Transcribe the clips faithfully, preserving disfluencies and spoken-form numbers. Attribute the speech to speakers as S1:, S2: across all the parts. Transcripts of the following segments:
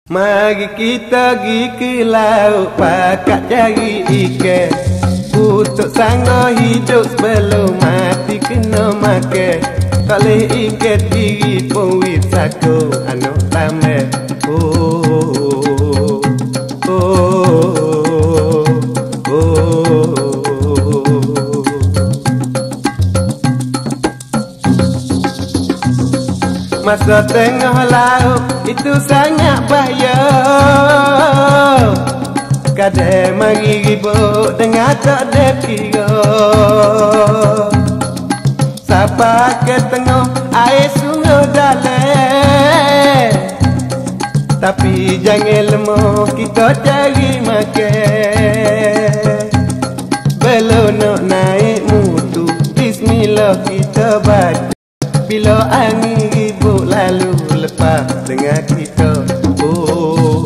S1: Mari kita pergi ke laut pakat cari ikan untuk sanggup hidup sebelum mati kena makan. Tak boleh ikat diri pun wisaku anak tamai. Oh, oh, oh, oh, oh. Masa tengah laut itu sangat bahaya. Kadang mari ribut dengan tak ada kira. Siapa ke tengah air sungguh dalam, tapi jangan lemah kita cari makan. Belum nak naik mutu, bismillah kita baca. Bila angin ribut lalu lepas dengan kita. Oh,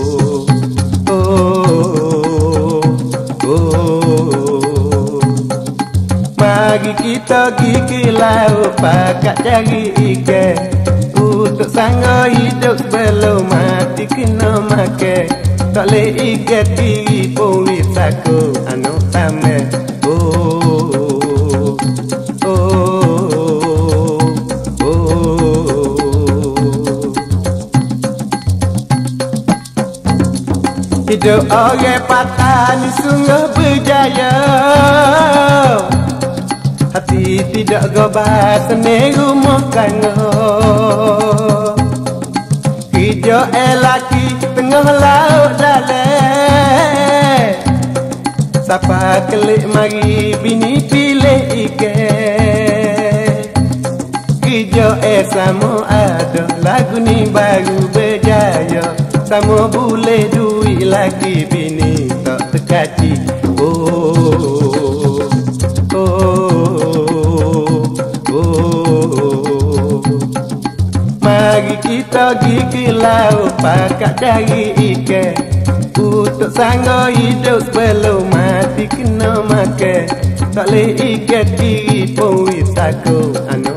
S1: oh, oh, oh. Mari kita pergi ke laut pakat cari ikan untuk sanggup hidup sebelum mati kena makan. Tak boleh ikat diri pun wisaku anak tamai. Oh, oh. Hidup orang patah ni sungguh berjaya. Hati tidak gobar seni rumah tangga. Kerja elaki tengah laut dalam. Siapa kelik mari bini pilih ikan. Kerja eh sama ada lagu ni baru berjaya. Sama boleh duit lagi bini tak terkaci. Oh, oh, oh. Mari kita pergi ke laut pakat cari ikan untuk sanggup hidup sebelum mati kena makan. Tak boleh ikat diri pun wisaku anak